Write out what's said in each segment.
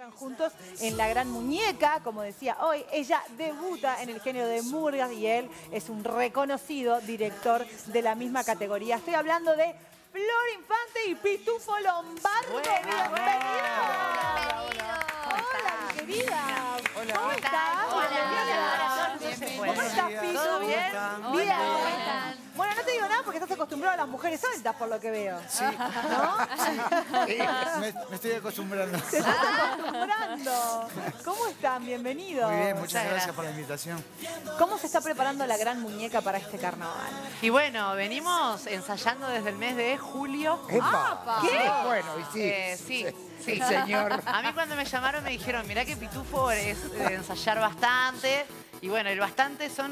trabajan juntos en La Gran Muñeca, como decía hoy. Ella debuta en el género de murgas y él es un reconocido director de la misma categoría. Estoy hablando de Flor Infante y Pitufo Lombardo. ¡Bienvenida! Hola, mi querida. Hola. ¿Cómo estás? ¿Cómo estás, Pitu? ¿Todo bien? Bien. Bueno, no te digo nada porque estás acostumbrado a las mujeres altas, por lo que veo. Sí. ¿No? Me estoy acostumbrando. Te estás acostumbrando. ¿Cómo están? Bienvenidos. Muy bien, muchas gracias por la invitación. ¿Cómo se está preparando La Gran Muñeca para este carnaval? Y bueno, venimos ensayando desde el mes de julio. ¡Epa! ¿Qué? Bueno, y sí. Sí. El señor. A mí cuando me llamaron me dijeron, mirá que Pitufo es de ensayar bastante. Y bueno, el bastante son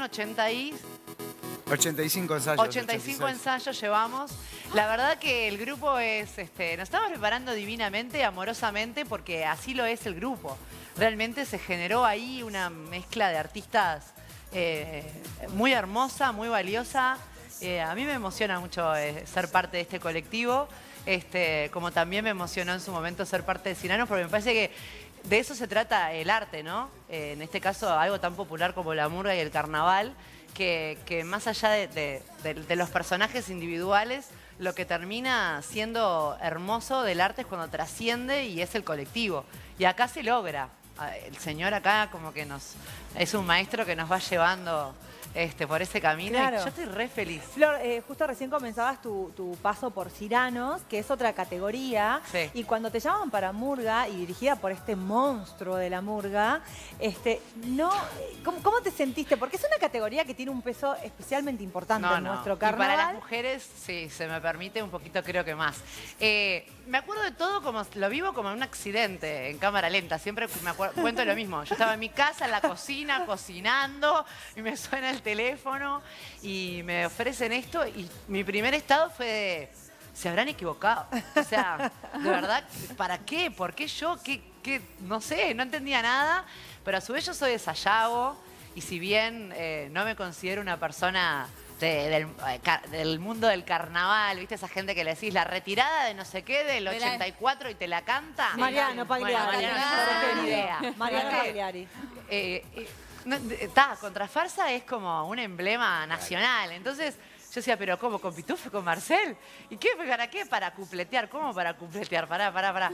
85 ensayos. 85 ensayos llevamos. La verdad que el grupo es, nos estamos preparando divinamente, amorosamente, porque así lo es el grupo. Realmente se generó ahí una mezcla de artistas muy hermosa, muy valiosa. A mí me emociona mucho ser parte de este colectivo, como también me emocionó en su momento ser parte de Ciranos, porque me parece que de eso se trata el arte, ¿no? En este caso, algo tan popular como la murga y el carnaval, que más allá de los personajes individuales, lo que termina siendo hermoso del arte es cuando trasciende y es el colectivo. Y acá se logra. El señor acá como que es un maestro que nos va llevando por ese camino. Claro. Y yo estoy re feliz. Flor, justo recién comenzabas tu paso por Ciranos, que es otra categoría. Sí. Y cuando te llamaban para murga y dirigida por este monstruo de la murga, ¿cómo te sentiste? Porque es una categoría que tiene un peso especialmente importante en nuestro carnaval. Y para las mujeres, sí, se me permite un poquito, creo que más. Me acuerdo de todo como lo vivo como un accidente en cámara lenta. Siempre cuento lo mismo. Yo estaba en mi casa, en la cocina, cocinando, y me suena el teléfono y me ofrecen esto. Y mi primer estado fue de, se habrán equivocado. O sea, de verdad, ¿para qué? ¿Por qué yo? ¿Qué? No sé, no entendía nada. Pero a su vez yo soy de Sayago y si bien no me considero una persona del mundo del carnaval, ¿viste? Esa gente que le decís la retirada de no sé qué del 84 y te la canta. Mariano Pagliari. Mariano Pagliari. Contrafarsa es como un emblema nacional. Entonces yo decía, pero ¿cómo? ¿Con Pitufo? ¿Con Marcel? ¿Y qué? ¿Para qué? Para cupletear. ¿Cómo para cupletear? Pará.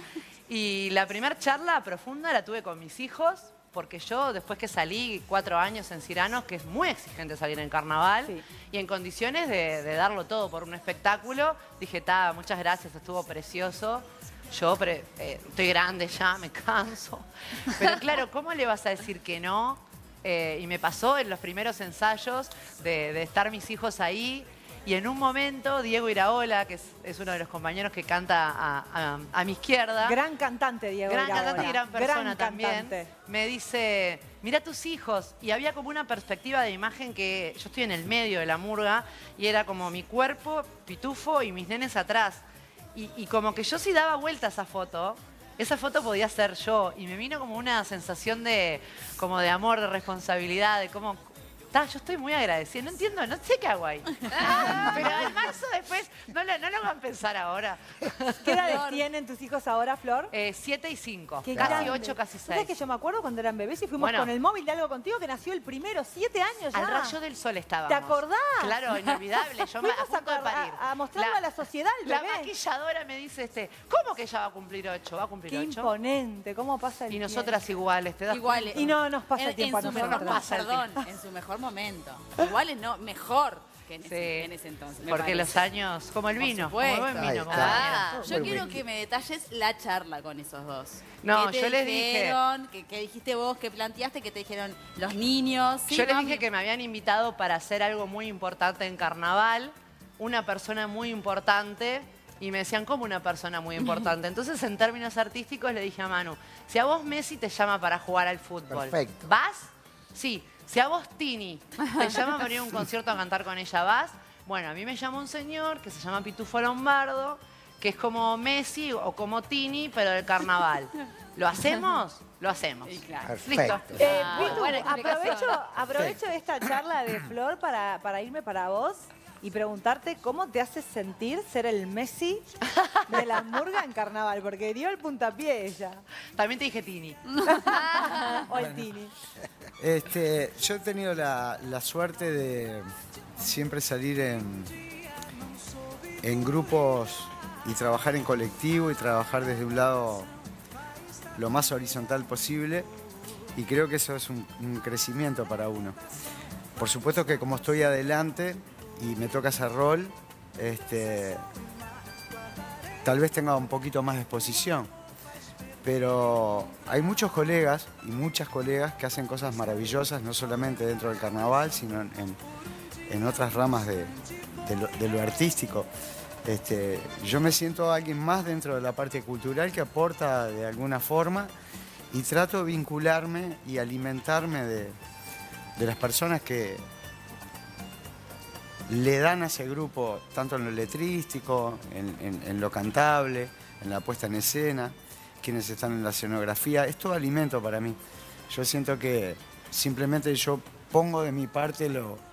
Y la primera charla profunda la tuve con mis hijos. Porque yo, después que salí 4 años en Ciranos, que es muy exigente salir en carnaval, sí, y en condiciones de darlo todo por un espectáculo, dije, muchas gracias, estuvo precioso. Yo estoy grande ya, me canso. Pero claro, ¿cómo le vas a decir que no? Y me pasó en los primeros ensayos de estar mis hijos ahí. Y en un momento, Diego Iraola, que es uno de los compañeros que canta a mi izquierda. Gran cantante, Diego Iraola. Gran cantante y gran persona también. Cantante. Me dice, mira tus hijos. Y había como una perspectiva de imagen que yo estoy en el medio de la murga y era como mi cuerpo, Pitufo y mis nenes atrás. Y como que yo sí daba vuelta a esa foto podía ser yo. Y me vino como una sensación de amor, de responsabilidad, de cómo... Yo estoy muy agradecida. No entiendo, no sé qué hago ahí. Pero en marzo después, no lo van a pensar ahora. ¿Qué edades tienen tus hijos ahora, Flor? 7 y 5. Qué casi grande. 8, casi 6. ¿Sabes que yo me acuerdo cuando eran bebés y fuimos con el móvil de Algo Contigo que nació el primero, 7 años ya? Al rayo del sol estábamos. ¿Te acordás? Claro, inolvidable. Yo a punto de parir. A mostrarlo a la sociedad, el La bebé. maquilladora me dice, ¿cómo que ya va a cumplir 8? ¿Va a cumplir 8? Qué imponente, ¿cómo pasa el tiempo? Y nosotras iguales, ¿te das iguales. Y no nos pasa el tiempo a nosotros. En su mejor momento. Iguales no, mejor que en ese entonces. Porque los años, como el vino, como el buen vino. Yo quiero que me detalles la charla con esos dos. No, yo les dije... ¿Qué dijiste vos? ¿Qué planteaste? ¿Qué te dijeron los niños? ¿Sí, yo les dije que me habían invitado para hacer algo muy importante en carnaval, una persona muy importante, y me decían, ¿cómo una persona muy importante? Entonces, en términos artísticos, le dije a Manu, si a vos Messi te llama para jugar al fútbol, perfecto, ¿vas? Sí. Si a vos Tini te llama para ir a un concierto a cantar con ella, ¿vas? Bueno, a mí me llama un señor que se llama Pitufo Lombardo, que es como Messi o como Tini, pero del carnaval. ¿Lo hacemos? Lo hacemos. Sí, claro. Perfecto. Listo. Pitu, aprovecho esta charla de Flor para irme para vos. y preguntarte cómo te hace sentir ser el Messi de la murga en carnaval, porque dio el puntapié ella. También te dije Tini. O el Tini. Yo he tenido la suerte de siempre salir en grupos y trabajar en colectivo y trabajar desde un lado lo más horizontal posible, y creo que eso es un crecimiento para uno. Por supuesto que como estoy adelante y me toca ese rol, tal vez tenga un poquito más de exposición, pero hay muchos colegas y muchas colegas que hacen cosas maravillosas, no solamente dentro del carnaval, sino en otras ramas de lo artístico. Yo me siento alguien más dentro de la parte cultural que aporta de alguna forma, y trato de vincularme y alimentarme de las personas que le dan a ese grupo, tanto en lo letrístico, en lo cantable, en la puesta en escena, quienes están en la escenografía. Es todo alimento para mí. Yo siento que simplemente yo pongo de mi parte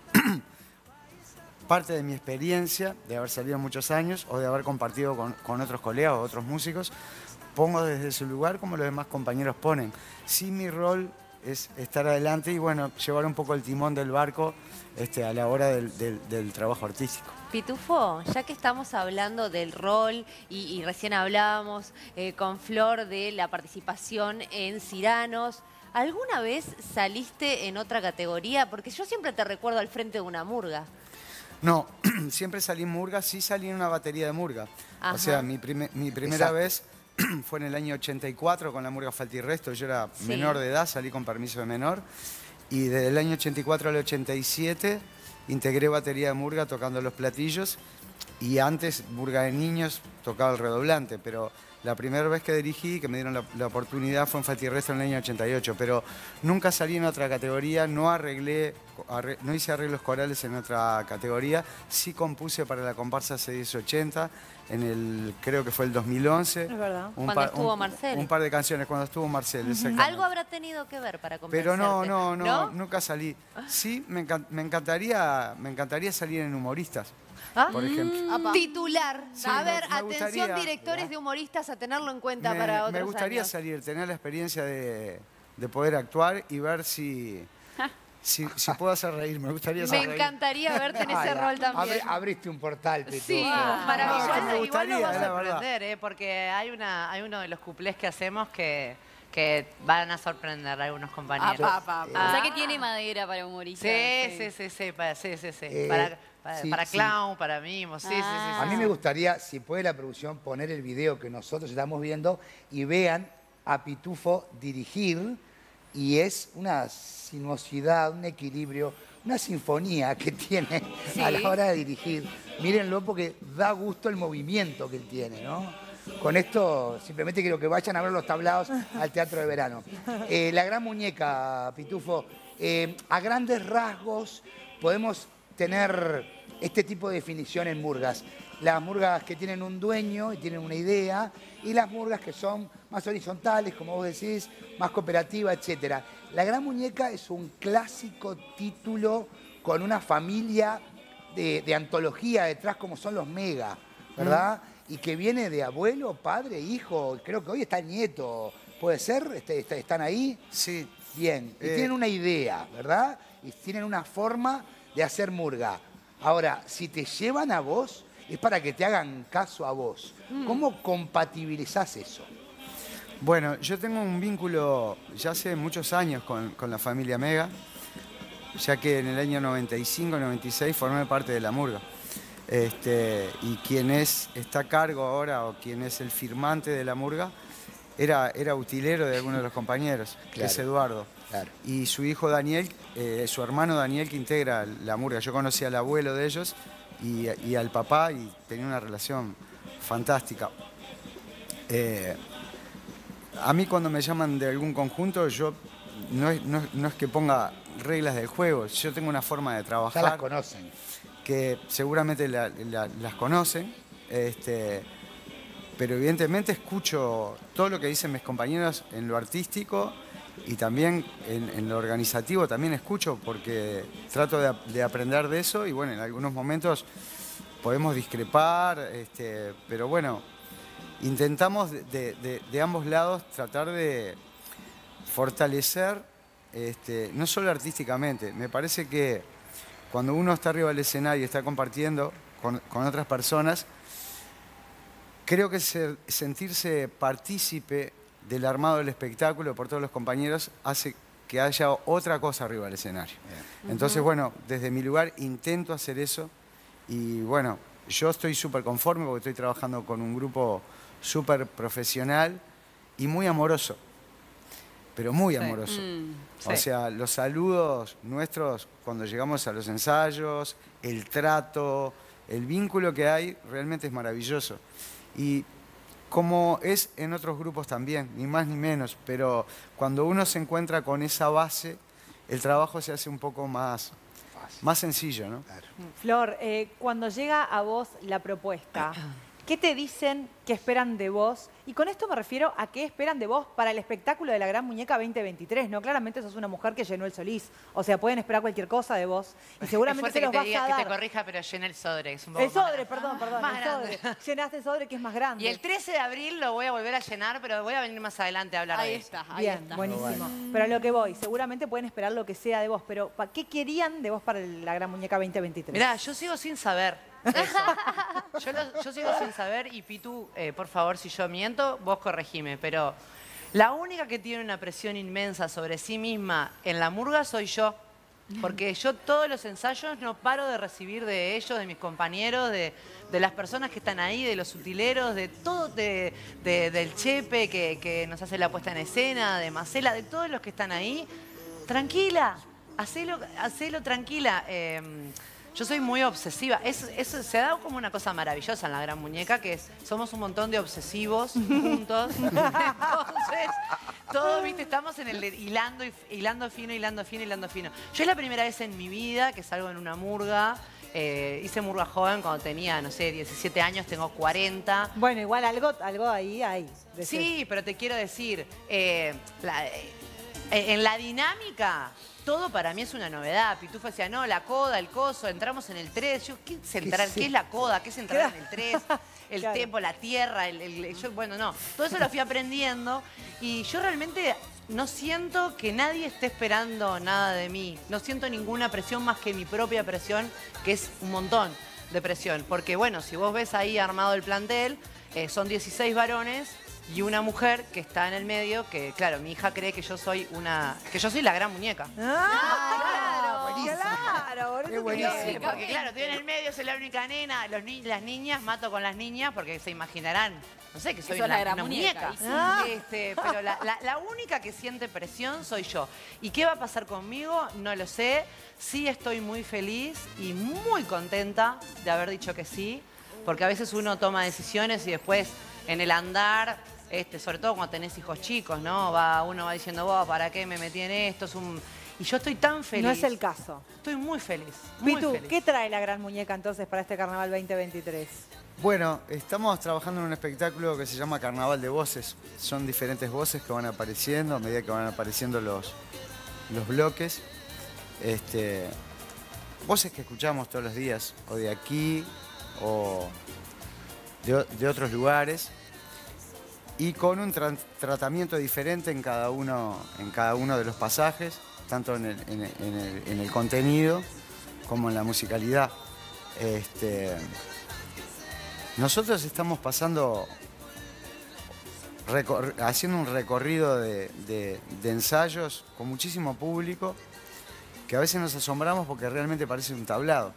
parte de mi experiencia, de haber salido muchos años o de haber compartido con otros colegas o otros músicos, pongo desde su lugar como los demás compañeros ponen. Sí, mi rol es estar adelante y, bueno, llevar un poco el timón del barco a la hora del trabajo artístico. Pitufo, ya que estamos hablando del rol y recién hablábamos con Flor de la participación en Ciranos, ¿alguna vez saliste en otra categoría? Porque yo siempre te recuerdo al frente de una murga. No, siempre salí en murga, sí salí en una batería de murga. Ajá. O sea, mi primera vez fue en el año 84 con la murga Falta y Resto. Yo era menor de edad, salí con permiso de menor. Y desde el año 84 al 87 integré batería de murga tocando los platillos. Y antes, murga de niños, tocaba el redoblante. Pero la primera vez que dirigí, que me dieron la oportunidad, fue en Falta y Resto en el año 88. Pero nunca salí en otra categoría, no hice arreglos corales en otra categoría. Sí compuse para la comparsa C1080, creo que fue el 2011. Es verdad. Cuando estuvo Marcel. Un par de canciones, cuando estuvo Marcel, exactamente. Algo habrá tenido que ver para convencerte. Pero no, nunca salí. Sí, me encantaría salir en humoristas, por ejemplo. Titular. Sí, a ver, me atención gustaría. directores de humoristas a tenerlo en cuenta para otros Me gustaría años. salir, tener la experiencia de poder actuar y ver si puedo hacer reír. Me gustaría hacer Me reír. encantaría verte en ese Ay, rol también. Abriste un portal, Pitufo. Sí, maravilloso. me Igual gustaría, nos va a la verdad. sorprender, porque hay uno de los cuplés que hacemos que van a sorprender a algunos compañeros. O sea que tiene madera para humoristas. Sí. Para sí. clown, para mimos, sí. A mí me gustaría, si puede la producción, poner el video que nosotros estamos viendo y vean a Pitufo dirigir, y es una sinuosidad, un equilibrio, una sinfonía que tiene a la hora de dirigir. Mírenlo porque da gusto el movimiento que él tiene, ¿no? Con esto simplemente quiero que vayan a ver los tablados al Teatro de Verano. La Gran Muñeca, Pitufo, a grandes rasgos podemos tener este tipo de definición en murgas. Las murgas que tienen un dueño y tienen una idea, y las murgas que son más horizontales, como vos decís, más cooperativa, etc. La Gran Muñeca es un clásico título con una familia de antología detrás, como son los Mega, ¿verdad? Y que viene de abuelo, padre, hijo, creo que hoy está el nieto. ¿Puede ser? ¿Están ahí? Sí. Bien. Y tienen una idea, ¿verdad? Y tienen una forma de hacer murga. Ahora, si te llevan a vos, es para que te hagan caso a vos. ¿Cómo compatibilizás eso? Bueno, yo tengo un vínculo ya hace muchos años con la familia Mega, ya que en el año 95, 96 formé parte de la murga. Y quien está a cargo ahora, o quien es el firmante de la murga, era utilero de alguno de los compañeros, que es Eduardo. Claro. Y su hijo Daniel, su hermano Daniel, que integra la murga. Yo conocí al abuelo de ellos y al papá, y tenía una relación fantástica. A mí, cuando me llaman de algún conjunto, yo no es que ponga reglas del juego. Yo tengo una forma de trabajar. Ya las conocen. Que seguramente las conocen, pero evidentemente escucho todo lo que dicen mis compañeros en lo artístico Y también en lo organizativo también escucho porque trato de aprender de eso y bueno, en algunos momentos podemos discrepar, pero bueno, intentamos de ambos lados tratar de fortalecer, no solo artísticamente, me parece que cuando uno está arriba del escenario y está compartiendo con otras personas, creo que sentirse partícipe del armado del espectáculo por todos los compañeros hace que haya otra cosa arriba del escenario. Entonces, bueno, desde mi lugar intento hacer eso y bueno, yo estoy súper conforme porque estoy trabajando con un grupo súper profesional y muy amoroso, pero muy amoroso. O sea, los saludos nuestros cuando llegamos a los ensayos, el trato, el vínculo que hay realmente es maravilloso. Y como es en otros grupos también, ni más ni menos, pero cuando uno se encuentra con esa base, el trabajo se hace un poco más sencillo, ¿no? Claro. Flor, cuando llega a vos la propuesta, ¿qué te dicen que esperan de vos? Y con esto me refiero a qué esperan de vos para el espectáculo de la Gran Muñeca 2023, ¿no? Claramente sos una mujer que llenó el Solís, o sea, pueden esperar cualquier cosa de vos y seguramente se los vas a dar. Que te corrija, pero llené el Sodre, es un poco El Sodre, más perdón, más el grande. Sodre. Llenaste el Sodre que es más grande. Y el 13 de abril lo voy a volver a llenar, pero voy a venir más adelante a hablar Ahí de eso. está, ahí Bien, está. buenísimo. Pero a lo que voy, seguramente pueden esperar lo que sea de vos, pero ¿qué querían de vos para la Gran Muñeca 2023? Mirá, yo sigo sin saber eso. Yo sigo sin saber y Pitu, por favor, si yo miento, vos corregime, pero la única que tiene una presión inmensa sobre sí misma en la murga soy yo. Porque yo todos los ensayos no paro de recibir de ellos, de mis compañeros, de las personas que están ahí, de los utileros, de todo, del Chepe que nos hace la puesta en escena, de Marcela, de todos los que están ahí. Tranquila, hacelo tranquila. Yo soy muy obsesiva. Eso se ha dado como una cosa maravillosa en la Gran Muñeca, que somos un montón de obsesivos juntos. Entonces, todos, viste, estamos en el hilando fino. Yo es la primera vez en mi vida que salgo en una murga. Hice murga joven cuando tenía, no sé, 17 años, tengo 40. Bueno, igual algo ahí hay. Sí, pero te quiero decir, en la dinámica, todo para mí es una novedad. Pitufo decía, no, la coda, el coso, entramos en el 3. Yo, ¿qué es la coda? ¿Qué es entrar en el 3? El Claro. tempo, la tierra, bueno, no. Todo eso lo fui aprendiendo y yo realmente no siento que nadie esté esperando nada de mí. No siento ninguna presión más que mi propia presión, que es un montón de presión. Porque, bueno, si vos ves ahí armado el plantel, son 16 varones y una mujer que está en el medio, que claro, mi hija cree que yo soy la Gran Muñeca. Claro, buenísimo. claro. Por eso Qué buenísimo. Porque claro, estoy en el medio, soy la única nena, las niñas, mato con las niñas porque se imaginarán, no sé, que soy sos la gran una muñeca, muñeca. y sí. Pero la única que siente presión soy yo. ¿Y qué va a pasar conmigo? No lo sé. Sí estoy muy feliz y muy contenta de haber dicho que sí, porque a veces uno toma decisiones y después en el andar, sobre todo cuando tenés hijos chicos, ¿no? Uno va diciendo, vos, ¿para qué me metí en esto? Y yo estoy tan feliz. No es el caso. Estoy muy feliz. Muy Pitu, feliz. ¿qué trae la Gran Muñeca entonces para este Carnaval 2023? Bueno, estamos trabajando en un espectáculo que se llama Carnaval de Voces. Son diferentes voces que van apareciendo a medida que van apareciendo los bloques. Voces que escuchamos todos los días, o de aquí, o de otros lugares. Y con un tratamiento diferente en cada uno de los pasajes, tanto en el contenido como en la musicalidad. Nosotros estamos haciendo un recorrido de ensayos con muchísimo público, que a veces nos asombramos porque realmente parece un tablado.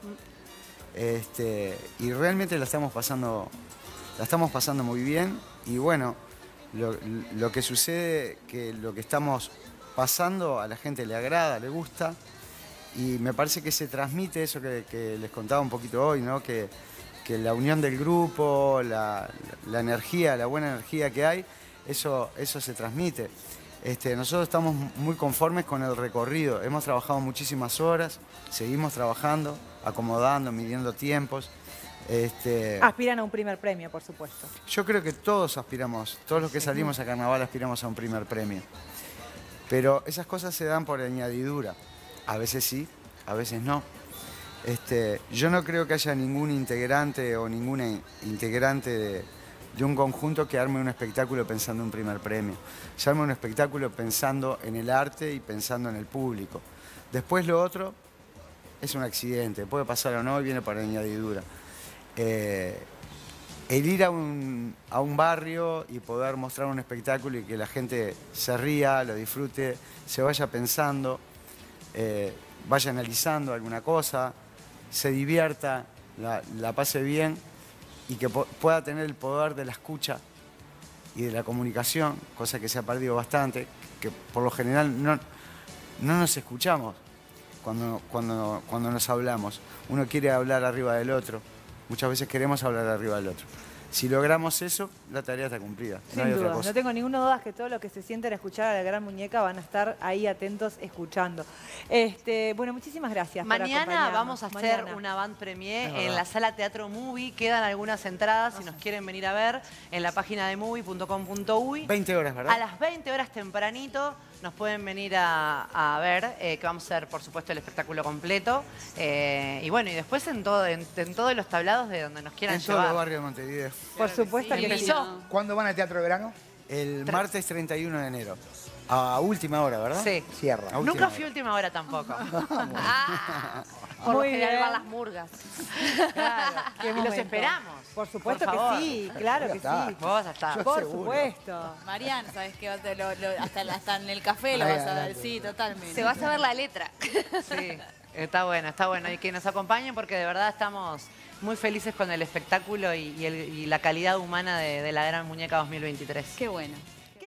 Y realmente la estamos pasando muy bien. Y bueno, lo que sucede, que lo que estamos pasando a la gente le agrada, le gusta. Y me parece que se transmite eso que les contaba un poquito hoy, ¿no? Que la unión del grupo, la energía, la buena energía que hay, eso se transmite. Nosotros estamos muy conformes con el recorrido. Hemos trabajado muchísimas horas, seguimos trabajando, acomodando, midiendo tiempos. Aspiran a un primer premio, por supuesto. Yo creo que todos aspiramos, todos los que salimos a Carnaval aspiramos a un primer premio. Pero esas cosas se dan por añadidura. A veces sí, a veces no. Yo no creo que haya ningún integrante o ninguna integrante de un conjunto que arme un espectáculo pensando en un primer premio. Se arma un espectáculo pensando en el arte y pensando en el público. Después lo otro es un accidente, puede pasar o no y viene por añadidura. El ir a un barrio y poder mostrar un espectáculo y que la gente se ría, lo disfrute, se vaya pensando, vaya analizando alguna cosa, se divierta, la pase bien y que pueda tener el poder de la escucha y de la comunicación, cosa que se ha perdido bastante, que por lo general no nos escuchamos cuando nos hablamos. Uno quiere hablar arriba del otro, muchas veces queremos hablar arriba del otro. Si logramos eso, la tarea está cumplida. No hay Sin otra duda, cosa. no tengo ninguna duda que todos los que se sienten a escuchar a la gran muñeca van a estar ahí atentos escuchando. Bueno, muchísimas gracias por Mañana acompañarnos. vamos a hacer una avant premiere en la sala Teatro Movie. Quedan algunas entradas si nos quieren venir a ver en la página de movie.com.uy. 20 horas, ¿verdad? A las 20 horas tempranito nos pueden venir a ver, que vamos a hacer, por supuesto, el espectáculo completo. Y bueno, y después en todos los tablados de donde nos quieran En todos llevar. los barrios de Montevideo. Por supuesto que sí. ¿Cuándo van al Teatro de Verano? El martes 31 de enero. A última hora, ¿verdad? Sí. Cierra. A última Nunca hora. fui última hora tampoco. Por lo Muy general bien. van las murgas. Claro, qué Y los momento. esperamos. Por supuesto Por favor. que sí, claro que está. sí. Vos hasta. Yo Por seguro. supuesto. Mariana, ¿sabes qué? Hasta en el café lo Ahí, vas a ver. adelante. Sí, totalmente. Se va a saber la letra. Sí, está bueno, está bueno. Y que nos acompañen porque de verdad estamos muy felices con el espectáculo y la calidad humana de la Gran Muñeca 2023. Qué bueno.